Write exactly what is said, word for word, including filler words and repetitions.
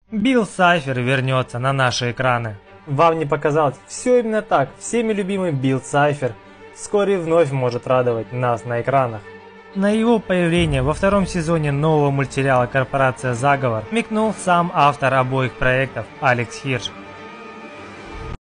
Билл Сайфер вернется на наши экраны. Вам не показалось? Все именно так. Всеми любимый Билл Сайфер вскоре вновь может радовать нас на экранах. На его появление во втором сезоне нового мультсериала «Корпорация Заговор» намекнул сам автор обоих проектов Алекс Хирш.